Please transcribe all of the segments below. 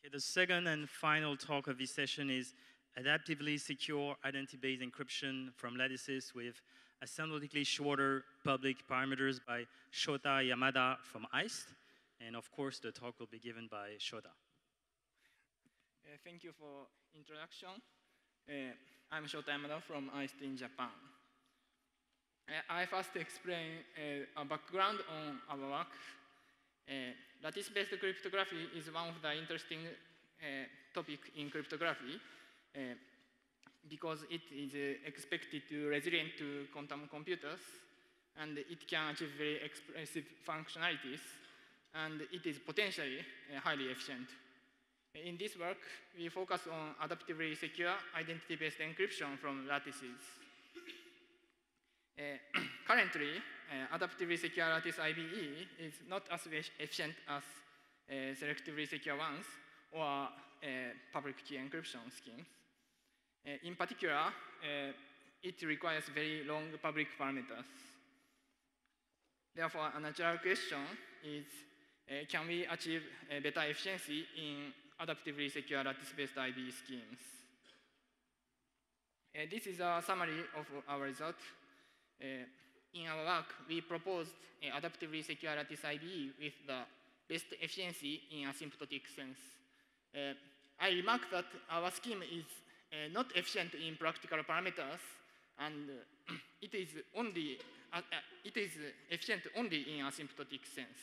Okay, the second and final talk of this session is adaptively secure identity-based encryption from Lattices with asymptotically shorter public parameters by Shota Yamada from ICE. And of course, the talk will be given by Shota. Thank you for introduction. I'm Shota Yamada from ICE in Japan. I first explain a background on our work. Lattice-based cryptography is one of the interesting topics in cryptography because it is expected to resilient to quantum computers, and it can achieve very expressive functionalities, and it is potentially highly efficient. In this work, we focus on adaptively secure identity-based encryption from lattices. Currently, adaptively secure lattice IBE is not as efficient as selectively secure ones or public key encryption schemes. In particular, it requires very long public parameters. Therefore, a natural question is, can we achieve better efficiency in adaptively secure lattice-based IBE schemes? This is a summary of our result. In our work, we proposed adaptively secure lattice IBE with the best efficiency in asymptotic sense. I remarked that our scheme is not efficient in practical parameters, and it is efficient only in asymptotic sense.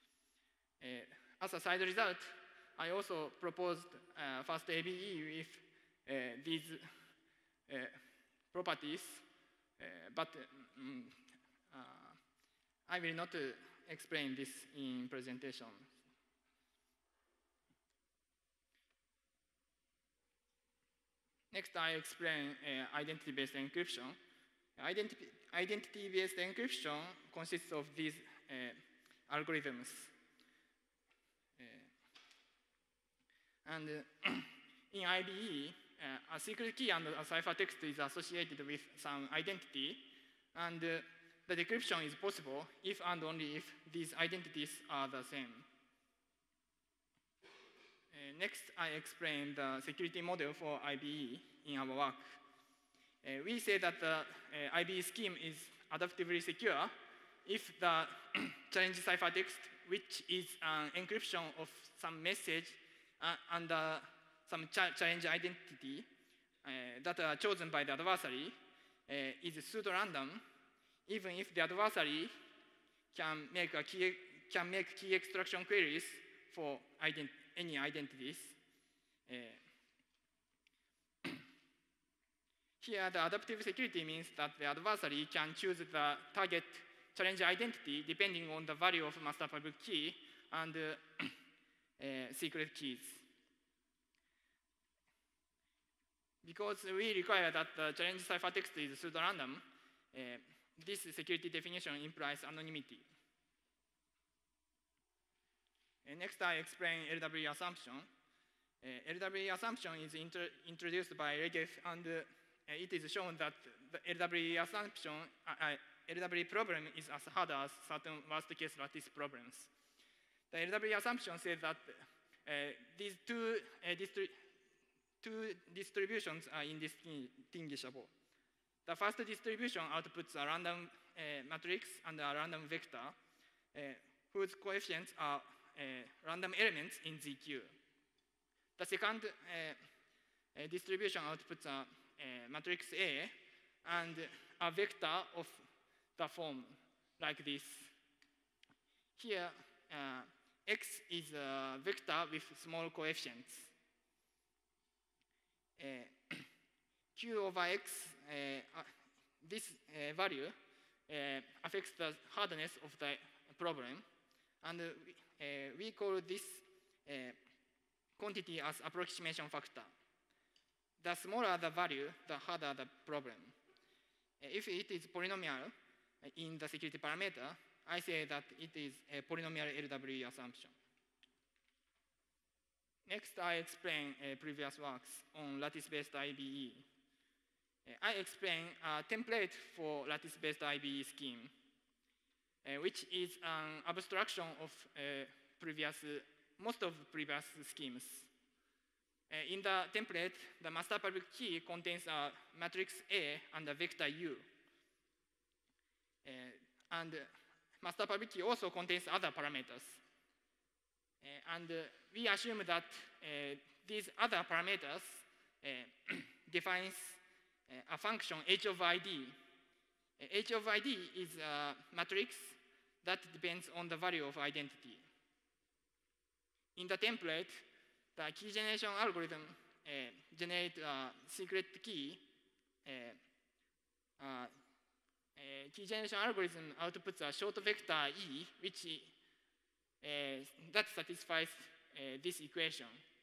As a side result, I also proposed fast ABE with these properties, but I will not explain this in presentation. Next, I explain identity-based encryption. Identity-based encryption consists of these algorithms. And in IBE, a secret key and a ciphertext is associated with some identity, and the decryption is possible if and only if these identities are the same. Next, I explain the security model for IBE in our work. We say that the IBE scheme is adaptively secure if the challenge ciphertext, which is an encryption of some message and some challenge identity that are chosen by the adversary, is pseudo-random, even if the adversary can make key extraction queries for any identities. Here, the adaptive security means that the adversary can choose the target challenge identity depending on the value of master public key and secret keys. Because we require that the challenge ciphertext is pseudo-random, this security definition implies anonymity. Next, I explain LW assumption. LW assumption is introduced by Regev, and it is shown that the LW assumption, LW problem is as hard as certain worst-case lattice problems. The LW assumption says that these two distributions are indistinguishable. The first distribution outputs a random matrix and a random vector whose coefficients are random elements in ZQ. The second distribution outputs a matrix A and a vector of the form like this. Here, X is a vector with small coefficients. Q over X, this value affects the hardness of the problem, and we call this quantity as approximation factor. The smaller the value, the harder the problem. If it is polynomial in the security parameter, I say that it is a polynomial LW assumption. Next, I explain previous works on lattice-based IBE. I explain a template for lattice-based IBE scheme, which is an abstraction of most of previous schemes. In the template, the master public key contains a matrix A and a vector U. And master public key also contains other parameters. We assume that these other parameters defines a function h of id. H of id is a matrix that depends on the value of identity. In the template, the key generation algorithm generates a secret key. Key generation algorithm outputs a short vector E, which that satisfies this equation.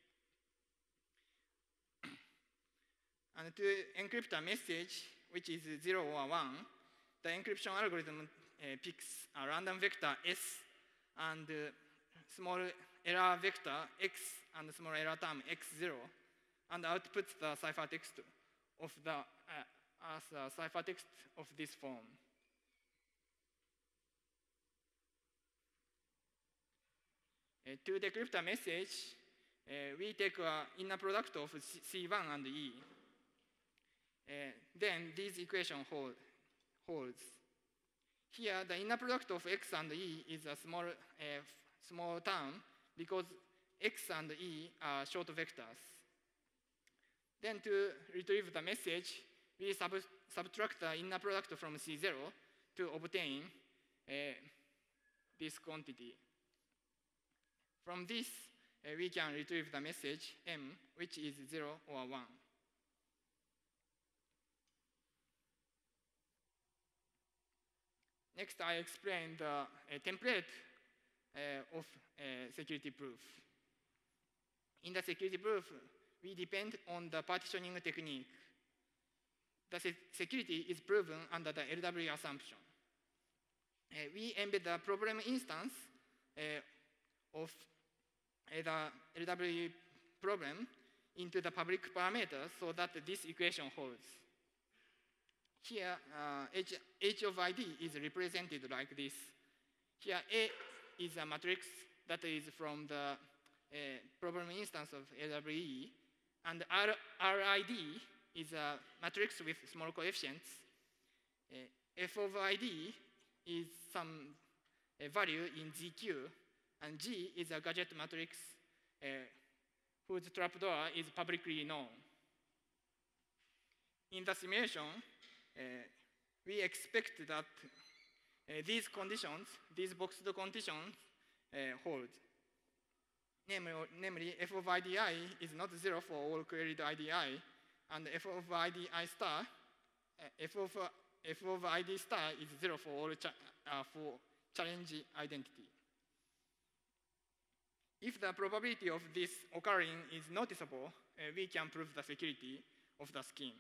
And to encrypt a message, which is 0 or 1, the encryption algorithm picks a random vector S and small error vector X and small error term X0, and outputs the ciphertext of the as a ciphertext of this form. To decrypt a message, we take an inner product of C1 and E. Then this equation holds. Here, the inner product of X and E is a small term because X and E are short vectors. Then to retrieve the message, we subtract the inner product from C0 to obtain this quantity. From this, we can retrieve the message M, which is 0 or 1. Next, I explain the template of security proof. In the security proof, we depend on the partitioning technique. The security is proven under the LW assumption. We embed the problem instance of the LW problem into the public parameters so that this equation holds. Here, h of id is represented like this. Here, A is a matrix that is from the problem instance of LWE, and RID is a matrix with small coefficients. F of id is some value in ZQ, and G is a gadget matrix whose trapdoor is publicly known. In the simulation, we expect that these conditions, these boxed conditions, hold. Namely, f of idi is not 0 for all queried idi, and f of idi star, f of id star is 0 for all for challenge identity. If the probability of this occurring is noticeable, we can prove the security of the scheme.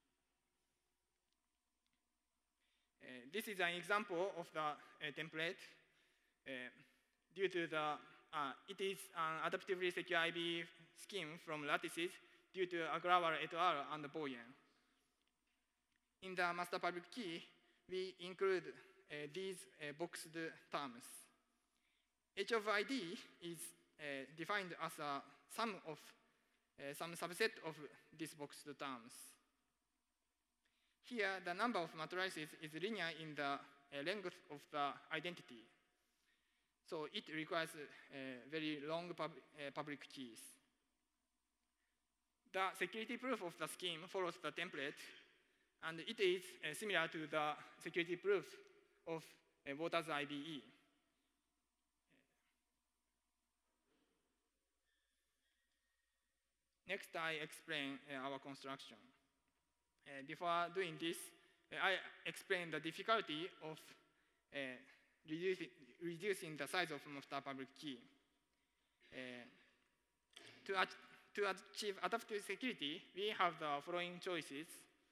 This is an example of the template. Due to the, it is an adaptively secure IB scheme from Lattices due to Agrawal et al. And Boyan. In the master public key, we include these boxed terms. H of ID is defined as a sum of some subset of these boxed terms. Here, the number of matrices is linear in the length of the identity. So it requires very long public keys. The security proof of the scheme follows the template, and it is similar to the security proof of Waters IBE. Next, I explain our construction. Before doing this, I explain the difficulty of reducing the size of master public key. To achieve adaptive security, we have the following choices.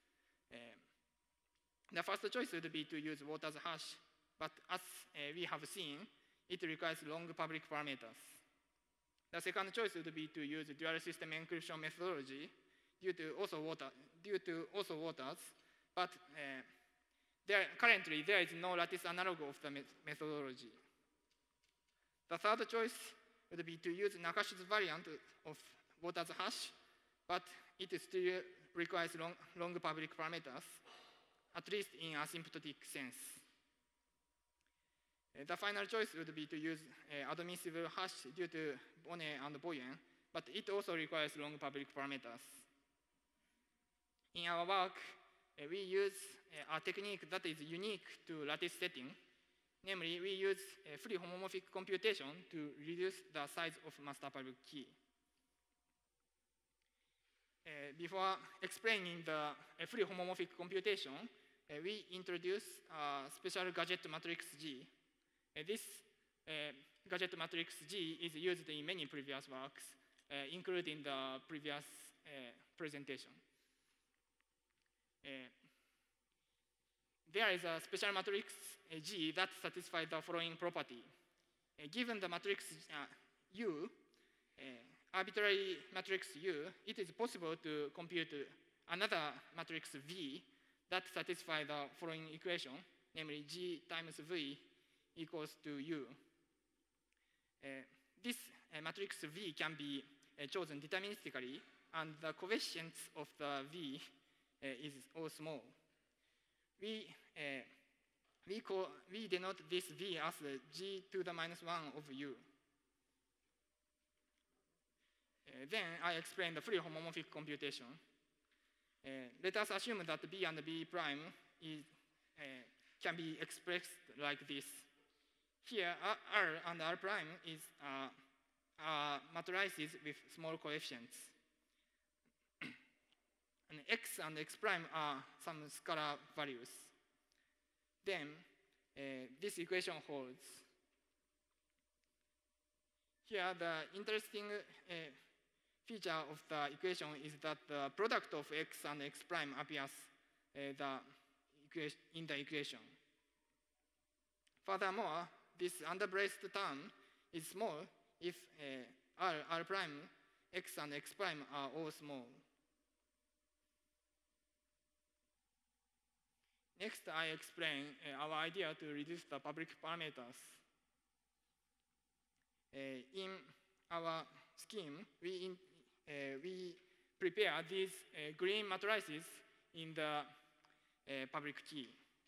The first choice would be to use Waters hash, but as we have seen, it requires long public parameters. The second choice would be to use dual system encryption methodology due to also Waters, but currently there is no lattice analog of the methodology. The third choice would be to use Nakashi's variant of Waters hash, but it still requires long public parameters, at least in asymptotic sense. The final choice would be to use admissible hash due to Bonnet and Boyen, but it also requires long public parameters. In our work, we use a technique that is unique to lattice setting. Namely, we use free homomorphic computation to reduce the size of master public key. Before explaining the free homomorphic computation, we introduce a special gadget matrix G. This gadget matrix G is used in many previous works, including the previous presentation. There is a special matrix G that satisfies the following property. Given the matrix U, arbitrary matrix U, it is possible to compute another matrix V that satisfies the following equation, namely G times V equals to U. This matrix V can be chosen deterministically, and the coefficients of the V is all small. We denote this V as G to the minus 1 of U. Then I explain the free homomorphic computation. Let us assume that B and B prime can be expressed like this. Here, R and R prime is matrices with small coefficients. And X and X prime are some scalar values. Then this equation holds. Here, the interesting feature of the equation is that the product of X and X prime appears in the equation. Furthermore, this underbraced term is small if R prime, X and X prime are all small. Next, I explain our idea to reduce the public parameters. In our scheme, we prepare these green matrices in the public key,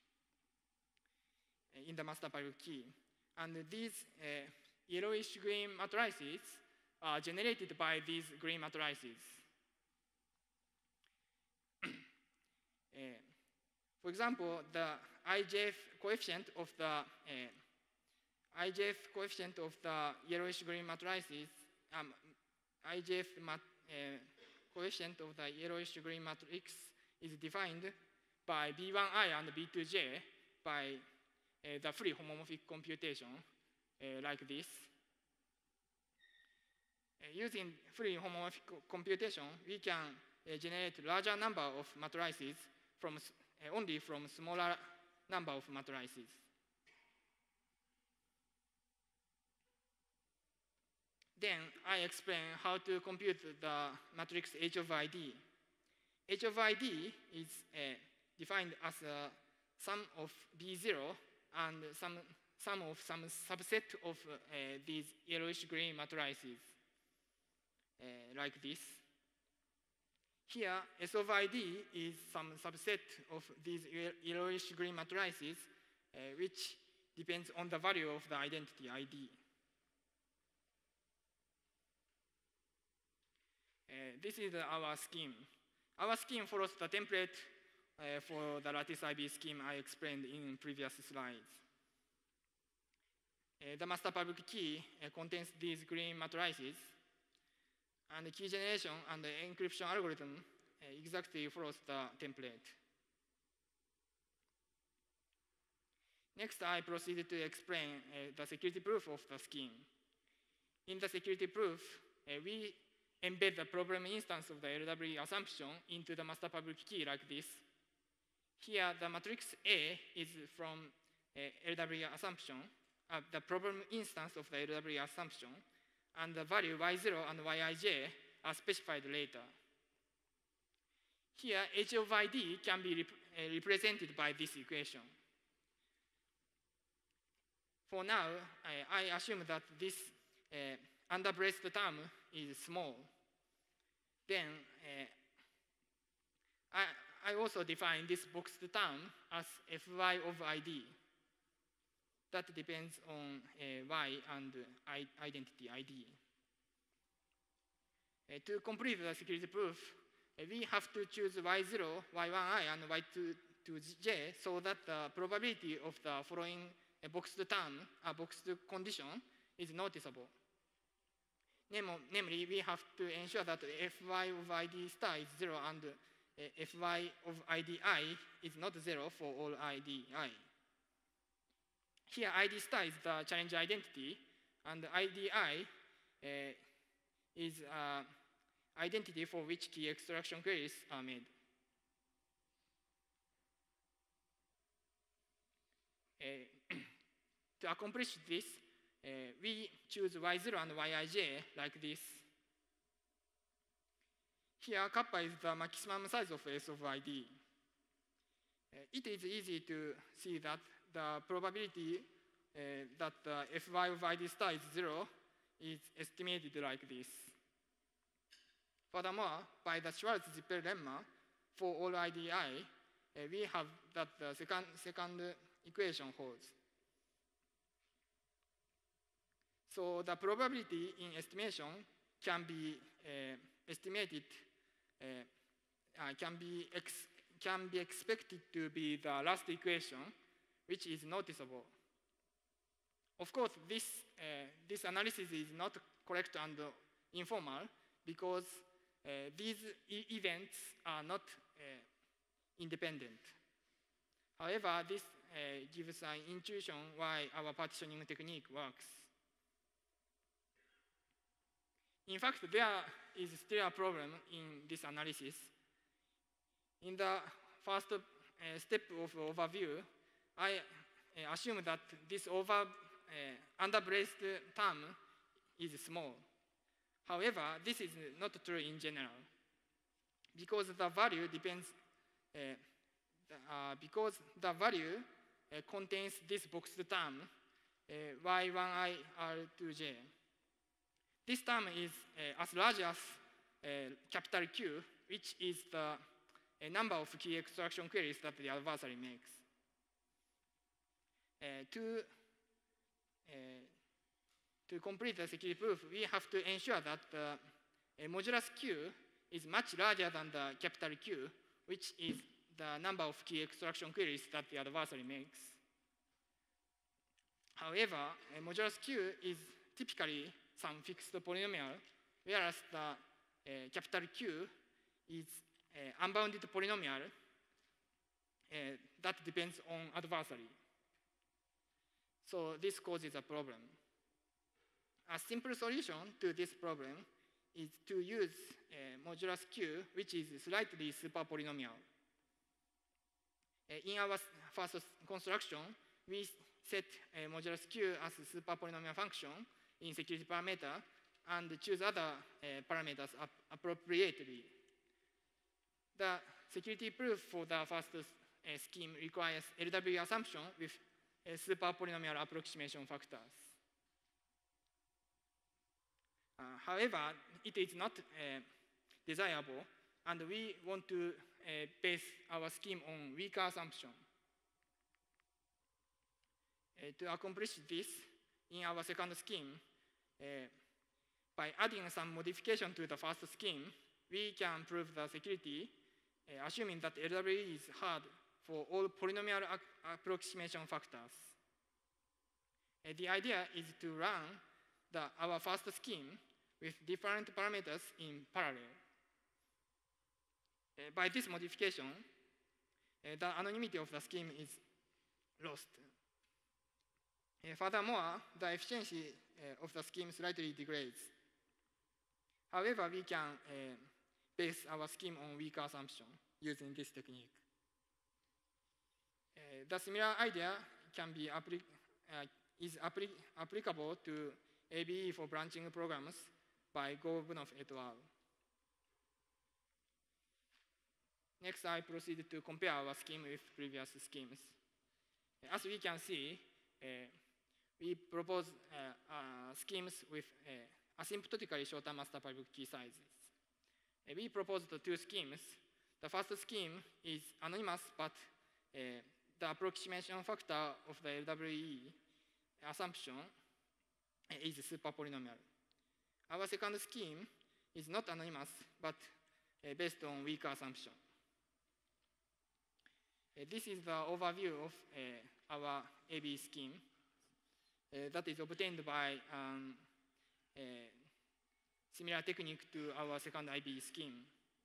in the master public key. And these yellowish green matrices are generated by these green matrices. For example, the IJF coefficient of the yellowish green matrices, coefficient of the yellowish green matrix is defined by B1I and B2J by the free homomorphic computation like this. Using free homomorphic computation, we can generate larger number of matrices only from smaller number of matrices. Then I explain how to compute the matrix H of ID. H of ID is defined as a sum of B0 and sum of some subset of these yellowish green matrices, like this. Here, S of ID is some subset of these yellowish green matrices, which depends on the value of the identity ID. This is our scheme. Our scheme follows the template for the lattice IB scheme I explained in previous slides. The master public key contains these green matrices, and the key generation and the encryption algorithm exactly follows the template. Next, I proceeded to explain the security proof of the scheme. In the security proof, we embed the problem instance of the LW assumption into the master public key like this. Here, the matrix A is from LW assumption, the problem instance of the LW assumption, and the value Y0 and Yij are specified later. Here, H of ID can be represented by this equation. For now, I assume that this underbraced term is small. Then I also define this boxed term as Fy of ID. That depends on Y and identity ID. To complete the security proof, we have to choose Y0, Y1i, and Y2j so that the probability of the following boxed term, boxed condition, is noticeable. Namely, we have to ensure that Fy of ID star is 0 and Fy of IDI is not 0 for all IDI. Here, ID star is the challenge identity, and IDI is identity for which key extraction queries are made. To accomplish this, we choose Y0 and Yij like this. Here, kappa is the maximum size of S of ID. It is easy to see that the probability that the Fy of ID star is 0 is estimated like this. Furthermore, by the Schwarz-Zippel lemma for all IDI, we have that the second equation holds. So the probability in estimation can be estimated, can be expected to be the last equation, which is noticeable. Of course, this analysis is not correct and informal because these events are not independent. However, this gives an intuition why our partitioning technique works. In fact, there is still a problem in this analysis. In the first step of overview, I assume that this underbraced term is small. However, this is not true in general, because the value depends, because the value contains this boxed term, Y1i R2j. This term is as large as capital Q, which is the number of key extraction queries that the adversary makes. To complete the security proof, we have to ensure that the modulus Q is much larger than the capital Q, which is the number of key extraction queries that the adversary makes. However, modulus Q is typically some fixed polynomial, whereas the capital Q is unbounded polynomial that depends on adversary. So this causes a problem. A simple solution to this problem is to use modulus Q, which is slightly superpolynomial. In our first construction, we set modulus Q as a superpolynomial function in security parameter and choose other parameters appropriately. The security proof for the first scheme requires LW assumption with superpolynomial approximation factors. However, it is not desirable, and we want to base our scheme on weaker assumption. To accomplish this, in our second scheme, by adding some modification to the first scheme, we can prove the security, assuming that LW is hard for all polynomial approximation factors. The idea is to run our first scheme with different parameters in parallel. By this modification, the anonymity of the scheme is lost. Furthermore, the efficiency of the scheme slightly degrades. However, we can base our scheme on weaker assumption using this technique. The similar idea can be applicable to ABE for branching programs by Govnov et al. Next, I proceed to compare our scheme with previous schemes. As we can see, we propose schemes with asymptotically shorter master public key sizes. We proposed two schemes. The first scheme is anonymous, but the approximation factor of the LWE assumption is super polynomial. Our second scheme is not anonymous, but based on weaker assumption. This is the overview of our AB scheme that is obtained by similar technique to our second IB scheme.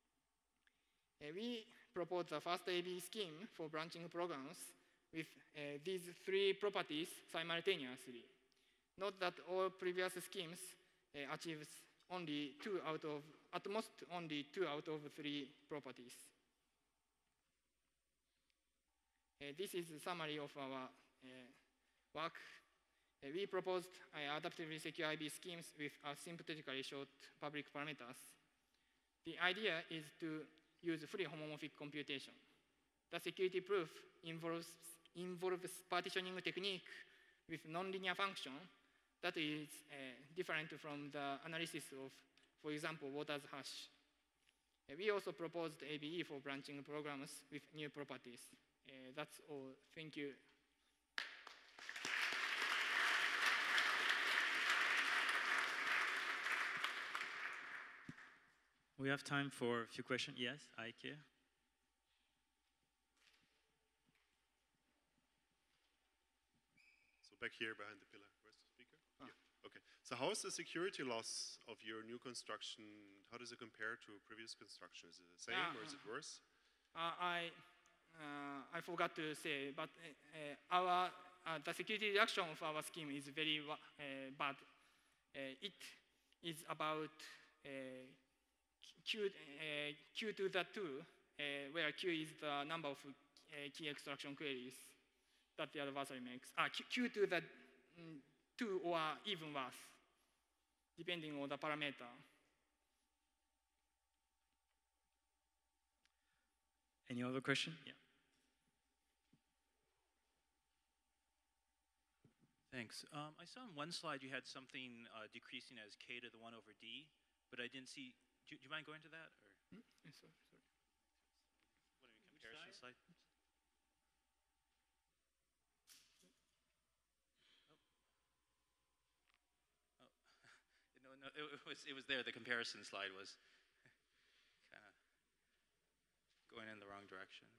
We propose the first AB scheme for branching programs with these three properties simultaneously. Note that all previous schemes achieves only at most only 2 out of 3 properties. This is a summary of our work. We proposed adaptively secure IB schemes with sympathetically short public parameters. The idea is to use fully homomorphic computation. The security proof involves partitioning technique with nonlinear function that is different from the analysis of, for example, Waters hash. We also proposed ABE for branching programs with new properties. That's all. Thank you. We have time for a few questions. Yes, Ike. So back here behind the pillar. Where's the speaker? Here. Okay. So how is the security loss of your new construction? How does it compare to previous construction? Is it the same or is it worse? I forgot to say, but the security reduction of our scheme is very bad. It is about Q to the 2, where Q is the number of key extraction queries that the adversary makes. Q to the 2 or even worse, depending on the parameter. Any other question? Yeah. Thanks. I saw on one slide you had something decreasing as k to the 1 over d, but I didn't see. Do you mind going to that? Or? Sorry. What, a comparison slide? Oh. No, it was there. The comparison slide was kind of going in the wrong direction.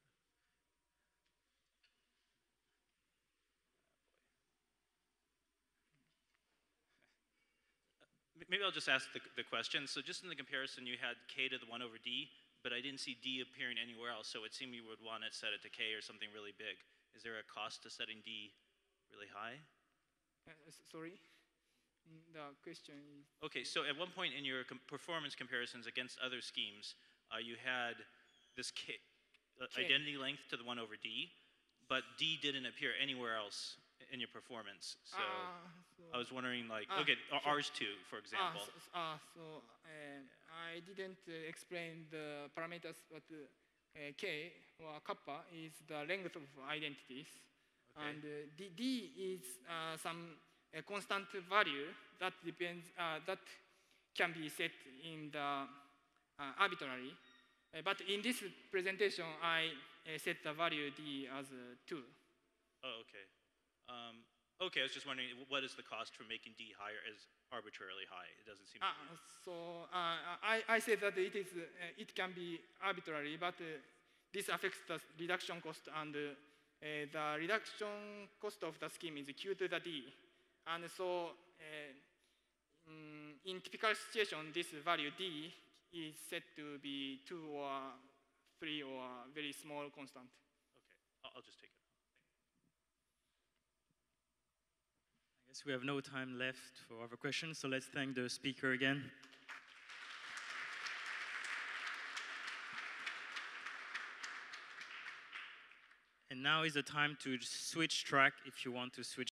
Maybe I'll just ask the question. So just in the comparison, you had k to the 1 over d, but I didn't see d appearing anywhere else, so it seemed you would want to set it to k or something really big. Is there a cost to setting d really high? Sorry? The question is... Okay, so at one point in your performance comparisons against other schemes, you had this identity length to the 1 over d, but d didn't appear anywhere else in your performance. So I was wondering, like, okay, ours too, for example. I didn't explain the parameters, but k or kappa is the length of identities, okay. And d is some constant value that depends that can be set in the arbitrary. But in this presentation, I set the value d as 2. Oh, okay. Okay, I was just wondering, what is the cost for making d higher as arbitrarily high? It doesn't seem to be. So I said that it can be arbitrary, but this affects the reduction cost, and the reduction cost of the scheme is q to the d. And so in typical situation, this value d is set to be 2 or 3 or very small constant. Okay, I'll just take it. I guess we have no time left for other questions, so let's thank the speaker again. And now is the time to switch track if you want to switch